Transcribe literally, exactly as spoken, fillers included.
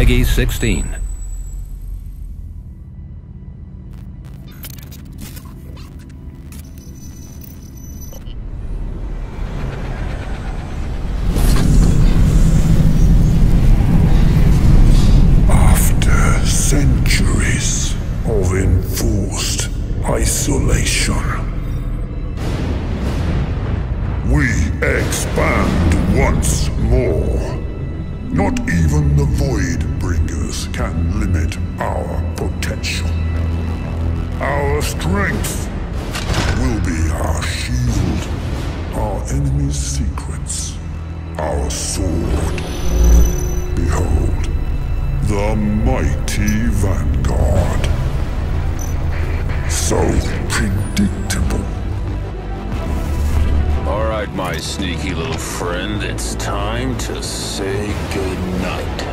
Peggy sixteen. After centuries of enforced isolation, we expand once more. Not even the Voidbringers can limit our potential. Our strength will be our shield, our enemy's secrets, our sword. Behold, the mighty Vanguard. So predictable. All right, my sneaky little friend, it's time to say goodnight.